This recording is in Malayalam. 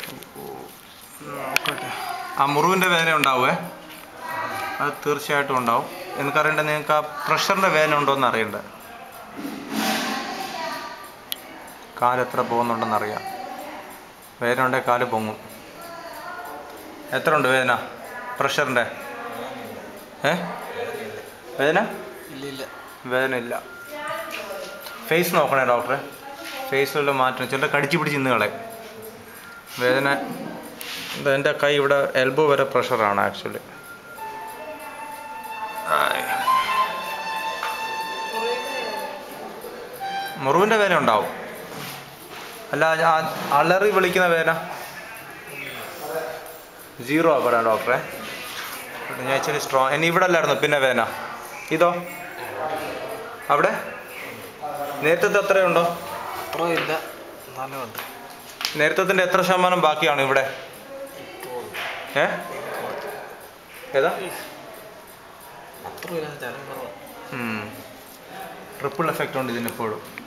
നോക്കട്ടെ. ആ മുറിവിൻ്റെ വേദന ഉണ്ടാവുമേ, അത് തീർച്ചയായിട്ടും ഉണ്ടാവും. എനിക്കറിയേണ്ടത് നിങ്ങൾക്ക് ആ പ്രഷറിൻ്റെ വേദന ഉണ്ടോ എന്ന് അറിയണ്ടേ. കാലെത്ര പോകുന്നുണ്ടെന്നറിയാം. വേദന ഉണ്ടെങ്കിൽ കാല് പൊങ്ങും. എത്ര ഉണ്ട് വേദന പ്രഷറിൻ്റെ? വേദന വേദന ഇല്ല. ഫേസ് നോക്കണേ ഡോക്ടറെ, ഫേസിലുള്ള മാറ്റം. ചിലർ കടിച്ചു പിടിച്ച് ഇന്ന് കളയും. വേദന എൻ്റെ കൈ ഇവിടെ എൽബോ വരെ പ്രഷറാണ് ആക്ച്വലി. മുറിവിൻ്റെ വേദന ഉണ്ടാവും. അല്ല അലറി വിളിക്കുന്ന വേദന സീറോ ആ പറയാം ഡോക്ടറെ. ഞാൻ ഇച്ചിരി സ്ട്രോങ്. ഇനി ഇവിടെ അല്ലായിരുന്നു പിന്നെ വേദന. ഇതോ അവിടെ നേരത്തെ എത്രയുണ്ടോ? നേരത്തെ എത്ര ശതമാനം ബാക്കിയാണ് ഇവിടെ? ഏതാ? ട്രിപ്പിൾ എഫക്റ്റ് ഉണ്ട് ഇതിനിപ്പോഴും.